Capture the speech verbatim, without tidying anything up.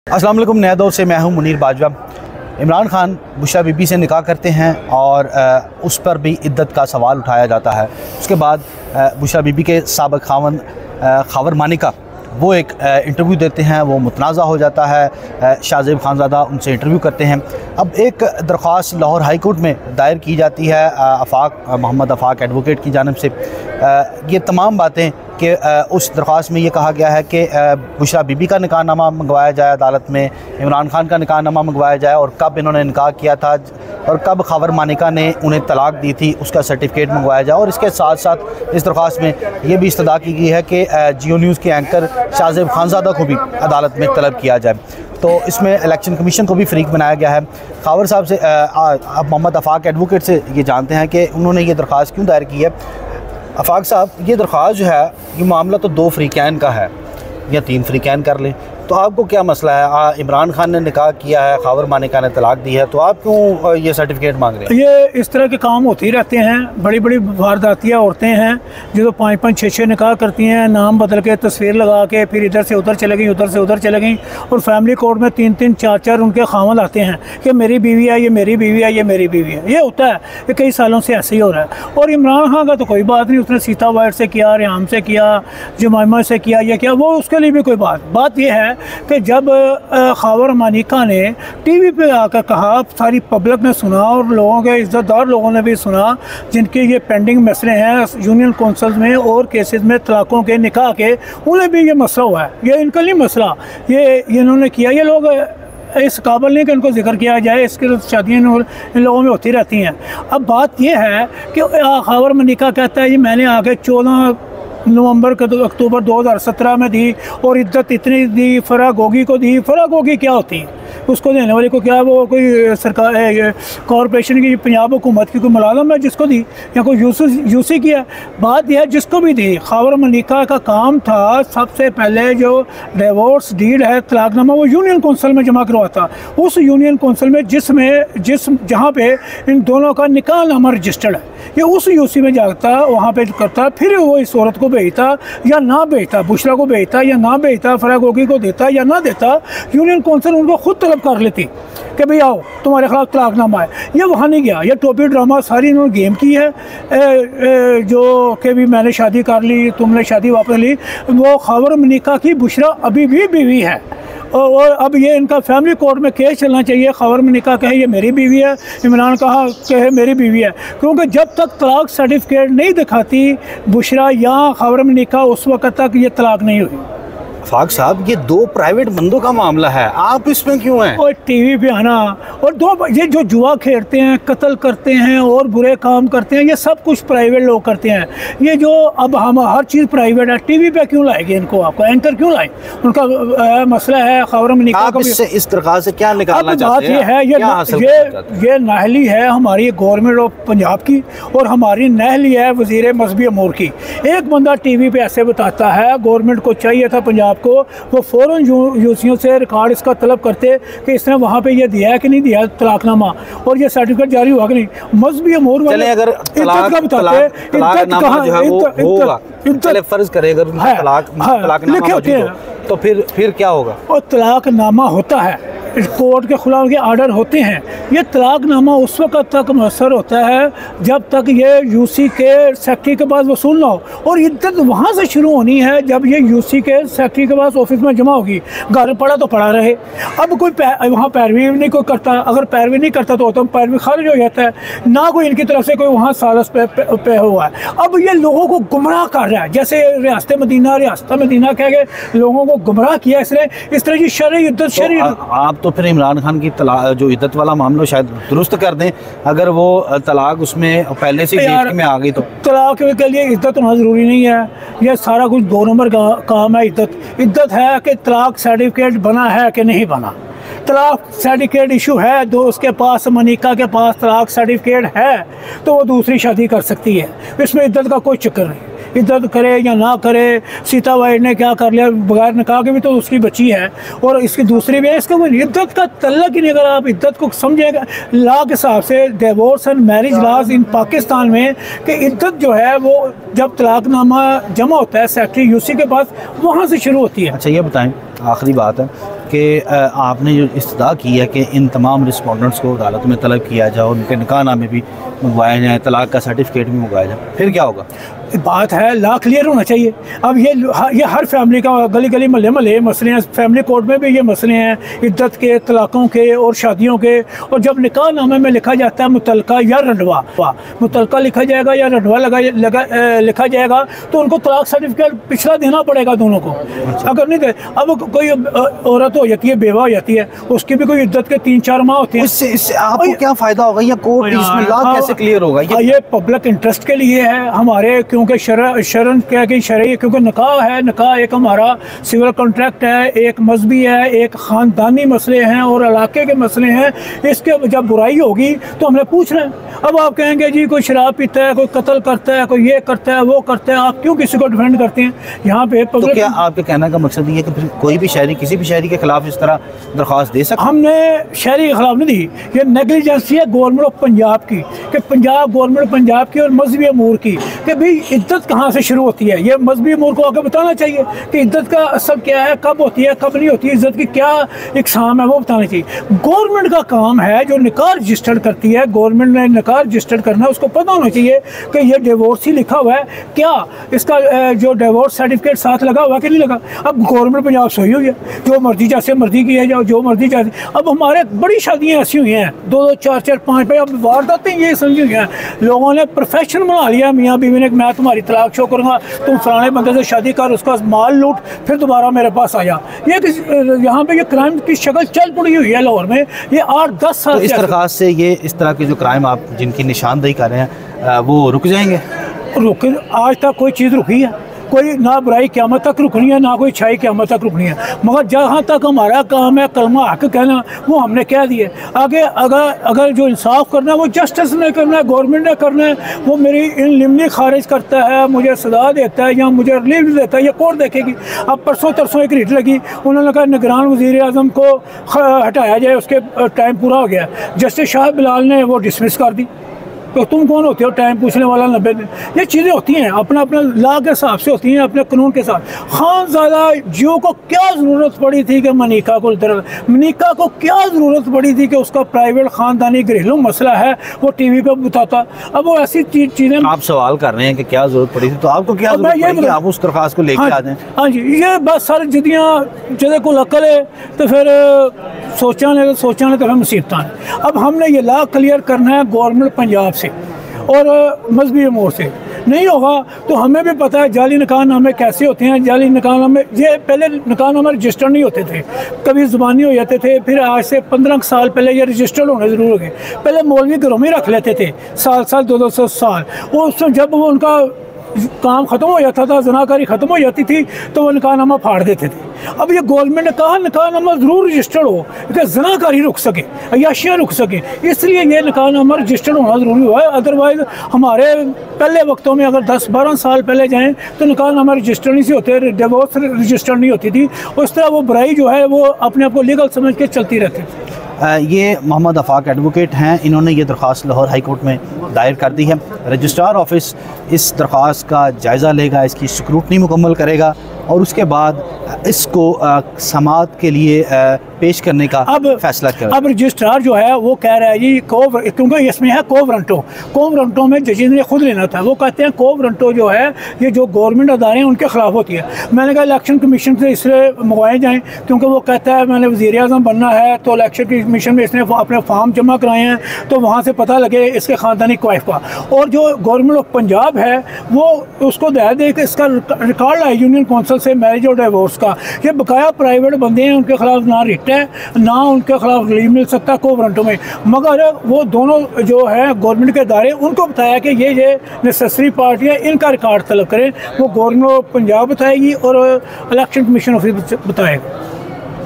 अस्सलाम वालेकुम। नया दौर से मैं हूं मुनीर बाजवा। इमरान खान बुशरा बीबी से निकाह करते हैं और उस पर भी इद्दत का सवाल उठाया जाता है। उसके बाद बुशरा बीबी के साबिक़ खावन खावर मानिका वो एक इंटरव्यू देते हैं, वो मुतनाज़ा हो जाता है। शाहज़ेब खानज़ादा उनसे इंटरव्यू करते हैं। अब एक दरख्वास्त लाहौर हाई कोर्ट में दायर की जाती है आफाक मोहम्मद आफाक एडवोकेट की जानिब से। ये तमाम बातें कि उस दरख्वास्त में ये कहा गया है कि बुशरा बीबी का निकाहनामा मंगवाया जाए अदालत में, इमरान खान का निकाहनामा मंगवाया जाए और कब इन्होंने निकाह किया था और कब खावर मानिका ने उन्हें तलाक दी थी उसका सर्टिफिकेट मंगवाया जाए। और इसके साथ साथ इस दरख्वास्त में ये भी इस्तदा की गई है कि जियो न्यूज़ के एंकर शाहज़ेब खानज़ादा को भी अदालत में तलब किया जाए। तो इसमें इलेक्शन कमीशन को भी फ़रीक बनाया गया है। खावर साहब से अब मोहम्मद आफाक एडवोकेट से ये जानते हैं कि उन्होंने ये दरख्वास्त क्यों दायर की है। आफाक साहब, ये दरख्वास्त जो है ये मामला तो दो फ्रीकैन का है या तीन फ्रीकैन कर लें, तो आपको क्या मसला है? आ, इमरान खान ने निकाह किया है, खावर मानिका ने तलाक दी है, तो आप क्यों ये सर्टिफिकेट मांग रहे हैं? ये इस तरह के काम होते ही रहते हैं। बड़ी बड़ी वारदातियाँ औरतें हैं जो तो पाँच पाँच छः छः निकाह करती हैं, नाम बदल के तस्वीर लगा के फिर इधर से उधर चले गई, उधर से उधर चले गई और फैमिली कोर्ट में तीन तीन चार चार उनके खामद आते हैं कि मेरी बीवी है, ये मेरी बीवी है, ये मेरी बीवी है। ये होता है, ये कई सालों से ऐसे ही हो रहा है। और इमरान खान का तो कोई बात नहीं, उसने सीता वाइट से किया, रियाम से किया, जमाइमा से किया, ये किया, वो उसके लिए भी कोई बात बात ये है कि जब खावर मानिका ने टीवी पे आकर कहा, सारी पब्लिक ने सुना और लोगों के इज्जतदार लोगों ने भी सुना जिनके ये पेंडिंग मसले हैं यूनियन कौंसिल में और केसेस में तलाकों के निकाह के, उन्हें भी ये मसला हुआ है। ये इनका नहीं मसला, ये इन्होंने किया। ये लोग इस काबिल नहीं कि इनको जिक्र किया जाए, इसकी शादियाँ इन लोगों में होती रहती हैं। अब बात यह है कि खावर मानिका कहता है ये मैंने आगे चौदह नवंबर के अक्टूबर दो हज़ार सत्रह में दी और इद्दत इतनी दी, फरा गोगी को दी। फरा गोगी क्या होती है? उसको देने वाले को क्या वो कोई सरकार कॉरपोरेशन की पंजाब हुकूमत की कोई मुलाजम है जिसको दी या कोई यूसी यूसी किया? बात यह है जिसको भी दी, खावर मानिका का काम था सबसे पहले जो डिवोर्स डीड है, तलाकनामा, वो यूनियन कौंसिल में जमा करवाता। उस यूनियन कौंसिल में जिसमें जिस जहाँ पे इन दोनों का निकाहनामा रजिस्टर्ड है, ये उस यूसी में जाता, वहाँ पे करता, फिर वो इस औरत को भेजता या ना भेजता, बुशरा को भेजता या ना भेजता, फरा गोगी को देता या ना देता। यूनियन कौंसिल उनको खुद तलब कर लेती कि भाई आओ तुम्हारे खिलाफ तलाकनामा है। ये वहाँ नहीं गया। ये टोपी ड्रामा सारी इन्होंने गेम की है। ए, ए, जो कि भी मैंने शादी कर ली, तुमने शादी वापस ली, वो खावर मानिका की बुशरा अभी भी बीवी है और अब ये इनका फैमिली कोर्ट में केस चलना चाहिए। खावर मानिका कहे ये मेरी बीवी है, इमरान कहा कहे मेरी बीवी है, क्योंकि जब तक तलाक सर्टिफिकेट नहीं दिखाती बुशरा या खावर मानिका उस वक्त तक ये तलाक नहीं हुई। आफाक साहब, ये दो प्राइवेट बंदों का मामला है, आप इसमें क्यों हैं? और टीवी पे आना और दो ये जो जुआ खेलते हैं, कत्ल करते हैं और बुरे काम करते हैं, ये सब कुछ प्राइवेट लोग करते हैं। ये जो अब हम हर चीज़ प्राइवेट है, टीवी पे क्यों लाएंगे इनको? आपको एंकर क्यों लाए? उनका आ, मसला है खावर मानिका का। इससे इस तरह से क्या निकालना चाहते हैं? बात ये है, ये ये ये नाहली है हमारी गवर्नमेंट ऑफ पंजाब की और हमारी नाहली है वजीर मजहबी अमूर की। एक बंदा टीवी पे ऐसे बताता है, गवर्नमेंट को चाहिए था पंजाब को वो फ़ौरन यूसियों से रिकॉर्ड इसका तलब करते कि इसने वहाँ पे ये दिया है कि नहीं दिया तलाकनामा और ये सर्टिफिकेट जारी हुआ कि नहीं। मजहबी अमूर वाले अगर इद्दत का बताते, इद्दत कहाँ, चले फर्ज करें अगर तलाकनामा मौजूद हो तो फिर फिर क्या होगा? और तलाकनामा होता है, कोर्ट के खिलाफ के आर्डर होते हैं। ये तलाकनामा उस वक्त तक मुयसर होता है जब तक ये यूसी के सेक्रेटरी के पास वसूल ना हो, और इद्दत वहाँ से शुरू होनी है जब ये यूसी के सेक्रेटरी के पास ऑफिस में जमा होगी। घर पड़ा तो पड़ा रहे। अब कोई वहाँ पैरवी नहीं कोई करता, अगर पैरवी नहीं करता तो, तो पैरवी खारिज हो जाता है ना। कोई इनकी तरफ से कोई वहाँ सालस पे, पे, पे हुआ है। अब ये लोगों को गुमराह कर रहा है, जैसे रियासत मदीना रियासत मदीना कह के लोगों को गुमराह किया इसने। इस तरह की शरई इद्दत शरई आप तो फिर इमरान खान की तलाक जो इद्दत वाला मामला शायद दुरुस्त कर दें, अगर वो तलाक उसमें पहले से डेट में आ गई तो। तलाक के लिए इद्दत होना ज़रूरी नहीं है, यह सारा कुछ दो नंबर का काम है। इद्दत इद्दत है कि तलाक सर्टिफिकेट बना है कि नहीं बना। तलाक सर्टिफिकेट इशू है, दो उसके पास मानिका के पास तलाक सर्टिफिकेट है तो वो दूसरी शादी कर सकती है। इसमें इद्दत का कोई चक्कर नहीं। इद्दत करे या ना करे, सीता वाइट ने क्या कर लिया बगैर निकाह के भी तो उसकी बच्ची है और इसकी दूसरी भी है। इसका कोई इद्दत का तल्लक ही नहीं। अगर आप इद्दत को समझेगा लॉ के हिसाब से, divorce and marriage laws in Pakistan में, कि इद्दत जो है वो जब तलाकनामा जमा होता है सेक्रेटरी यूसी के पास, वहाँ से शुरू होती है। अच्छा ये बताएं, आखिरी बात है, कि आपने जो इस्तदा की है कि इन तमाम रिस्पोंडेंट्स को अदालत में तलब किया जाए, उनके निकाह नामे भी मंगवाए जाएँ, तलाक का सर्टिफिकेट भी मंगवाया जाए, फिर क्या होगा? बात है ला क्लियर होना चाहिए। अब ये ये हर फैमिली का गली गली महल्ले महल्ले मसले हैं, फैमिली कोर्ट में भी ये मसले हैं, इद्दत के, तलाक़ों के और शादियों के। और जब निकाह नामे में लिखा जाता है मुतलका या रंडवा, मुतलका लिखा जाएगा या रंडवा लगा, लगा लिखा जाएगा, तो उनको तलाक सर्टिफिकेट पिछला देना पड़ेगा दोनों को। अगर नहीं दे, अब कोई औरत हो जाती है, बेवा हो जाती है, उसकी भी कोई इद्दत के तीन चार माह होते हैं। इससे इससे आपको क्या फ़ायदा होगा या कोर्ट इसमें लॉ कैसे क्लियर होगा? ये पब्लिक इंटरेस्ट के लिए है हमारे, क्योंकि शर शरण क्या कि शरई, क्योंकि निकाह है, निकाह एक हमारा सिविल कॉन्ट्रैक्ट है, एक मजहबी है, एक ख़ानदानी मसले हैं और इलाके के मसले हैं। इसके जब बुराई होगी तो हमने पूछना है। अब आप कहेंगे जी कोई शराब पीता है, कोई कत्ल करता है, कोई ये करता है, वो करता है, आप क्यों किसी को डिफेंड करते हैं यहाँ पे? तो क्या आपके कहने का मकसद ये है कि फिर कोई भी शहरी किसी भी शहरी के खिलाफ इस तरह दरख्वास्त दे सकता? हमने शहरी के खिलाफ नहीं दी, ये नेगलिजेंसी है गवर्नमेंट ऑफ पंजाब की, कि पंजाब गवर्नमेंट पंजाब की और मजहबी अमूर की, कि भाई इद्दत कहाँ से शुरू होती है। ये मजहबी अमूर को आगे बताना चाहिए कि इद्दत का असल क्या है, कब होती है, कब नहीं होती, इज्जत की क्या इकसाम है, वो बताना चाहिए। गवर्नमेंट का काम है जो निकाह रजिस्टर्ड करती है, गवर्नमेंट ने निकाह रजिस्टर्ड करना है, उसको पता होना चाहिए कि ये डिवोर्स ही लिखा हुआ है, क्या इसका जो डिवोर्स सर्टिफिकेट साथ लगा हुआ कि नहीं लगा। अब गवर्नमेंट पंजाब सही हुई है, जो मर्जी जैसे मर्जी की है, जो जो मर्जी जैसे। अब हमारे बड़ी शादियाँ ऐसी हुई हैं, दो दो चार चार पाँच पाँच, अब वारदातें ये समझी हुई हैं, लोगों ने प्रोफेशन बना लिया मियाँ बीवी ने, मैं तुम्हारी तलाक शो करूँगा, तुम फलाने बंदे से शादी कर, उसका माल लूट, फिर दोबारा मेरे पास आ जा। ये यहाँ पे ये क्राइम की शक्ल चल पड़ी हुई है लाहौर में, ये आठ दस साल। तो इस तरह से ये इस तरह के जो क्राइम आप जिनकी निशानदेही कर रहे हैं वो रुक जाएंगे? रुक आज तक कोई चीज़ रुकी है? कोई ना बुराई क़यामत तक रुकनी है, ना कोई अच्छाई क़यामत तक रुकनी है। मगर जहाँ तक हमारा काम है कलमा हक कहना, वो हमने कह दिए। आगे अगर अगर जो इंसाफ करना है वो जस्टिस ने करना है, गवर्नमेंट ने करना है। वो मेरी इन लिमनी खारिज करता है, मुझे सजा देता है या मुझे रिलीफ देता है, ये कोर्ट देखेगी। अब परसों तरसों एक रिट लगी, उन्होंने कहा निगरान वज़ीर आज़म को हटाया जाए, उसके टाइम पूरा हो गया। जस्टिस शाह बिलाल ने वो डिसमिस कर दी। तो तुम कौन होते हो टाइम पूछने वाला? नब्बे दिन ये चीज़ें होती हैं, अपना अपना लॉ के हिसाब से होती हैं, अपने कानून के साथ। खानज़ादा जियो को क्या ज़रूरत पड़ी थी कि मनीका को इधर, मनीका को क्या ज़रूरत पड़ी थी कि उसका प्राइवेट ख़ानदानी घरेलू मसला है वो टीवी पे बताता। अब वो ऐसी चीज़ चीज़ें आप सवाल कर रहे हैं कि क्या ज़रूरत पड़ी थी, तो आपको क्या ज़रूरत पड़ी कि आप उस दरख्वास्त को लेके आ जाएं? हाँ जी, ये बस सारी जिदियाँ जिदे को अकल है तो फिर सोचा ने सोचा ने तो फिर मुसीबत है। अब हमने ये लॉ क्लियर करना है गवर्नमेंट पंजाब से और मजहबी अमूर से। नहीं होगा तो हमें भी पता है जाली निकाहनामे कैसे होते हैं। जाली निकाहनामे ये पहले निकाहनामे रजिस्टर नहीं होते थे, कभी ज़ुबानी हो जाते थे, फिर आज से पंद्रह साल पहले ये रजिस्टर्ड होने ज़रूर हो गए। पहले मौलवी घरों में रख लेते थे साल साल दो दो सौ साल, वो उसमें जब वो उनका काम ख़त्म हो जाता था, जनाकारी ख़त्म हो जाती थी तो वो निकाहनामा फाड़ देते थे। अब ये गवर्नमेंट ने कहा निकाहनामा ज़रूर रजिस्टर्ड हो कि जनाकारी रुक सके, अयाशियाँ रुक सके, इसलिए ये निकाहनामा रजिस्टर्ड होना ज़रूरी हुआ है। अदरवाइज़ हमारे पहले वक्तों में अगर दस बारह साल पहले जाएँ तो निकाहनामा रजिस्टर नहीं से होते, डिवोर्स रजिस्टर नहीं होती थी। उस तरह वो बुराई जो है वो अपने आप को लीगल समझ के चलती रहती थी। ये मोहम्मद आफाक एडवोकेट हैं, इन्होंने ये दरख्वास्त लाहौर हाई कोर्ट में दायर कर दी है। रजिस्ट्रार ऑफिस इस दरख्वास्त का जायज़ा लेगा, इसकी स्क्रूटनी मुकम्मल करेगा और उसके बाद इसको समाअत के लिए आ, पेश करने का अब फैसला करेगा। अब रजिस्ट्रार जो है वो कह रहा है जी को, क्योंकि इसमें है कोवरंटो, कोवरंटो में जजेस ने खुद लेना था। वो कहते हैं कोवरंटो जो है ये जो गवर्नमेंट अदारे हैं उनके ख़िलाफ़ होती है। मैंने कहा इलेक्शन कमीशन से इसलिए मंगवाए जाएँ क्योंकि वो कहता है मैंने वज़ीर आज़म बनना है तो इलेक्शन कमीशन में इसने अपने फॉर्म जमा कराए हैं तो वहाँ से पता लगे इसके ख़ानदानी क्वाइफ का। और जो गवर्नमेंट ऑफ पंजाब है वो उसको दे दे कि इसका रिकॉर्ड है यूनियन कौंसिल से मैरिज और डिवोर्स का। ये बकाया प्राइवेट बंदे हैं, उनके खिलाफ ना रिट है ना उनके खिलाफ रिलीफ मिल सकता कोवरंटो में। मगर वो दोनों जो है गवर्नमेंट के इदारे उनको बताया कि ये ये नेसेसरी पार्टियाँ इनका रिकॉर्ड तलब करें, वो गवर्नमेंट ऑफ पंजाब बताएगी और इलेक्शन कमीशन ऑफिस बताएगा।